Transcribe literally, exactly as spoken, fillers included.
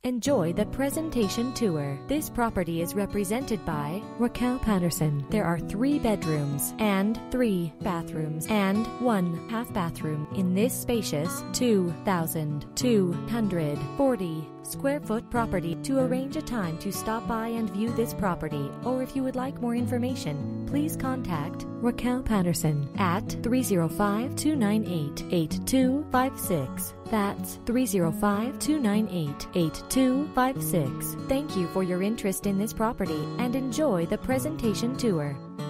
Enjoy the presentation tour. This property is represented by Raquel Patterson. There are three bedrooms and three bathrooms and one half bathroom in this spacious two thousand two hundred forty square foot property. To arrange a time to stop by and view this property, or if you would like more information, please contact Raquel Patterson at three oh five, two nine eight, eight two five six. That's three oh five, two nine eight, eight two five six. Thank you for your interest in this property and enjoy the presentation tour.